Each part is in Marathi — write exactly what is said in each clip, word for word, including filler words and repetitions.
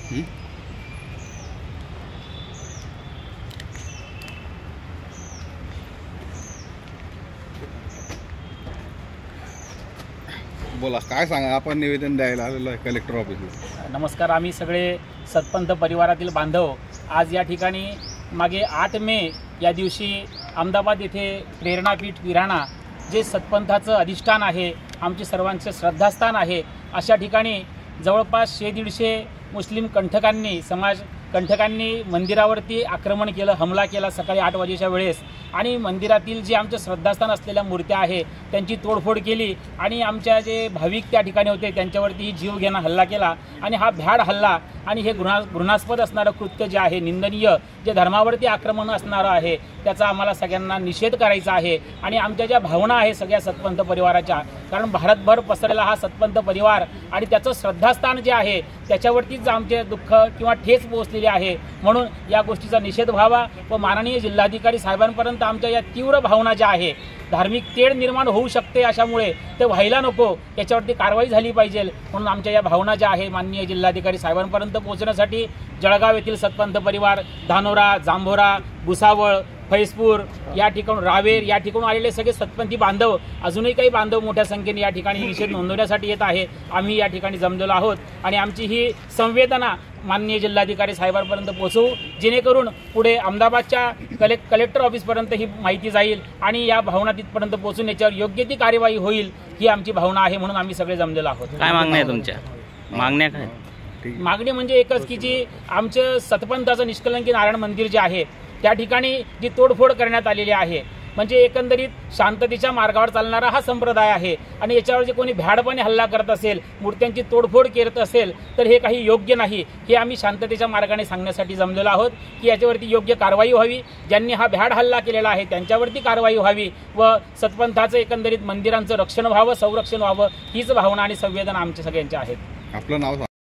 बोला, काय सांगा, आपण निवेदन द्यायला आलेलो आहे कलेक्टर ऑफिसला. नमस्कार. आम्ही सगळे सतपंथ परिवारातील बांधव आज या ठिकाणी मागे आठ मे या दिवशी अहमदाबाद येथे प्रेरणापीठ विराणा जे सतपंथाचं अधिष्ठान आहे, आमचे सर्वांचे श्रद्धास्थान आहे, अशा ठिकाणी जवळपास शे दीडशे मुस्लिम कंठकांनी समाज कंठकांनी मंदिरावरती आक्रमण केलं, हमला केला सकाळी आठ वाजेच्या वेळेस आणि मंदिरातील जे आमचं श्रद्धास्थान असलेल्या मूर्त्या आहे त्यांची तोडफोड केली आणि आमच्या जे भाविक त्या ठिकाणी होते त्यांच्यावरती जीव घेणा हल्ला केला. आणि हा भ्याड हल्ला आणि हे घृणा घृणास्पद असणारं कृत्य जे आहे, निंदनीय जे धर्मावरती आक्रमण असणारं आहे, त्याचा आम्हाला सगळ्यांना निषेध करायचा आहे. आणि आमच्या ज्या भावना आहे सगळ्या सतपंथ परिवाराच्या, कारण भारतभर पसरलेला हा सतपंथ परिवार आणि त्याचं श्रद्धास्थान जे आहे त्याच्यावरतीच आमचे दुःख किंवा ठेच पोहोचलेली आहे. म्हणून या गोष्टीचा निषेध व्हावा व माननीय जिल्हाधिकारी साहेबांपर्यंत आमच्या या तीव्र भावना ज्या आहे, धार्मिक तेढ निर्माण होऊ शकते अशामुळे ते व्हायला नको, याच्यावरती कारवाई झाली पाहिजे. म्हणून आमच्या या भावना ज्या आहे माननीय जिल्हाधिकारी साहेबांपर्यंत पोहोचण्यासाठी जळगाव येथील सतपंथ परिवार, धानोरा, जांभोरा, भुसावळ, फैजपूर या ठिकाण, रावेर या ठिकाणून आलेले सगळे सतपंथी बांधव, अजूनही काही बांधव मोठ्या संख्येने या ठिकाणी निषेध नोंदवण्यासाठी येत आहे. आम्ही या ठिकाणी जमलेलो आहोत आणि आमची ही संवेदना माननीय जिल्हाधिकारी साहेबांपर्यंत पोहोचवू, जेणेकरून पुढे अहमदाबादच्या कलेक् कलेक्टर ऑफिसपर्यंत ही माहिती जाईल आणि या भावना तिथपर्यंत पोहोचून याच्यावर योग्य ती कार्यवाही होईल, ही आमची भावना आहे. म्हणून आम्ही सगळे जमलेलो आहोत. काय मागण्या आहे तुमच्या? मागण्या काय? मागणी म्हणजे एकच की जी आमचं सतपंथाचं निष्कलंकी नारायण मंदिर जे आहे त्या ठिकाणी जी तोडफोड करण्यात आलेली आहे, म्हणजे एकंदरीत शांततेच्या मार्गावर चालणारा हा संप्रदाय आहे आणि याच्यावर जे कोणी भ्याडपणे हल्ला करत असेल, मूर्त्यांची तोडफोड करत असेल तर हे काही योग्य नाही. हे आम्ही शांततेच्या मार्गाने सांगण्यासाठी जमलेलो आहोत की याच्यावरती योग्य कारवाई व्हावी, ज्यांनी हा भ्याड हल्ला केलेला आहे त्यांच्यावरती कारवाई व्हावी व सतपंथाचं एकंदरीत मंदिरांचं रक्षण व्हावं, संरक्षण व्हावं, हीच भावना आणि संवेदना आमच्या सगळ्यांच्या आहेत. आपलं नाव सांगा.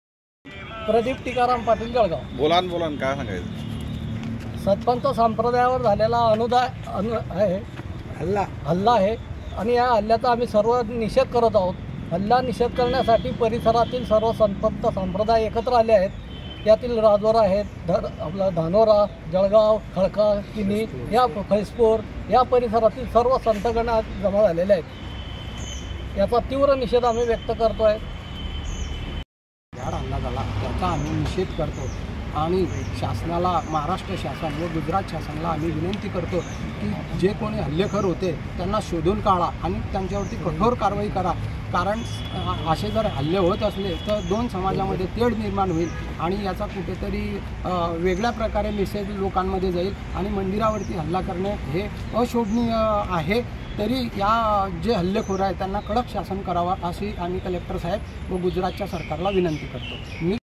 प्रदीप टीकाराम पाटील, जळगाव. बोला बोला काय सांगायचं? सतपंथ संप्रदायावर झालेला अनुदाय अनु आहे हल्ला हल्ला आहे आणि या हल्ल्याचा आम्ही सर्व निषेध करत आहोत. हल्ला निषेध करण्यासाठी परिसरातील सर्व सतपंथ संप्रदाय एकत्र आले आहेत. यातील राजवाडा आहेत, धर आपला धानोरा, जळगाव, खडका, किनी या फैजपूर या परिसरातील सर्व संतगण जमा झालेले आहेत. याचा तीव्र निषेध आम्ही व्यक्त करतो आहे. भ्याड हल्ला झाला त्याचा आम्ही निषेध करतो आणि शासनाला, महाराष्ट्र शासन व गुजरात शासनाला आम्ही विनंती करतो की जे कोणी हल्लेखोर होते त्यांना शोधून काढा आणि त्यांच्यावरती कठोर कारवाई करा. कारण असे जर हल्ले होत असले तर दोन समाजामध्ये तेढ निर्माण होईल आणि याचा कुठेतरी वेगळ्या प्रकारे मेसेज लोकांमध्ये जाईल आणि मंदिरावरती हल्ला करणे हे अशोभनीय आहे. तरी या जे हल्लेखोर आहेत त्यांना कडक शासन करावा अशी आम्ही कलेक्टर साहेब व गुजरातच्या सरकारला विनंती करतो. मी